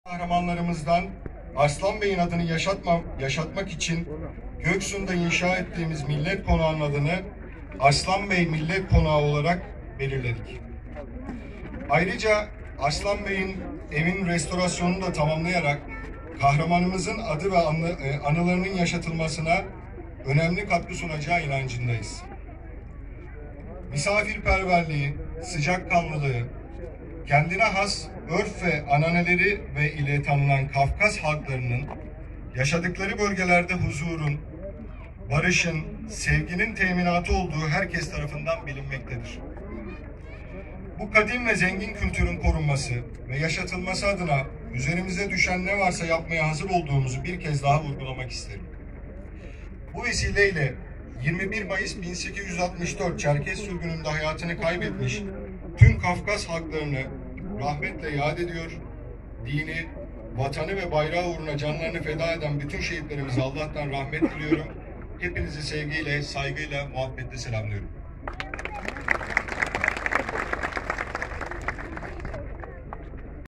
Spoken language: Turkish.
Kahramanlarımızdan Arslan Bey'in adını yaşatmak için Göksu'nda inşa ettiğimiz millet konağının adını Arslan Bey Millet Konağı olarak belirledik. Ayrıca Arslan Bey'in evin restorasyonunu da tamamlayarak kahramanımızın adı ve anılarının yaşatılmasına önemli katkı sunacağı inancındayız. Misafirperverliği, sıcakkanlılığı, kendine has örf ve ananeleri ve ile tanınan Kafkas halklarının yaşadıkları bölgelerde huzurun, barışın, sevginin teminatı olduğu herkes tarafından bilinmektedir. Bu kadim ve zengin kültürün korunması ve yaşatılması adına üzerimize düşen ne varsa yapmaya hazır olduğumuzu bir kez daha vurgulamak isterim. Bu vesileyle 21 Mayıs 1864 Çerkez sürgününde hayatını kaybetmiş tüm Kafkas halklarını rahmetle yad ediyor, dini, vatanı ve bayrağı uğruna canlarını feda eden bütün şehitlerimize Allah'tan rahmet diliyorum. Hepinizi sevgiyle, saygıyla, muhabbetle selamlıyorum.